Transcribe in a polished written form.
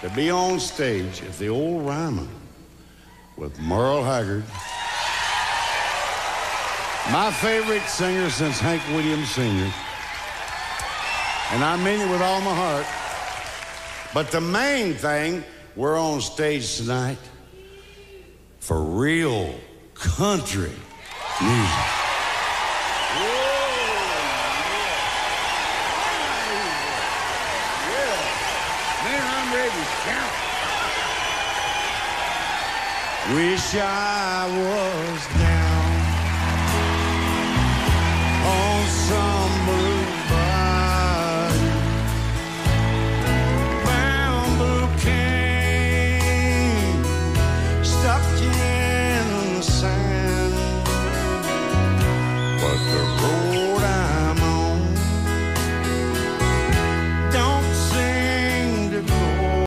to be on stage at the old Ryman with Merle Haggard, my favorite singer since Hank Williams Sr., and I mean it with all my heart. But the main thing, we're on stage tonight for real country music. Wish I was down on some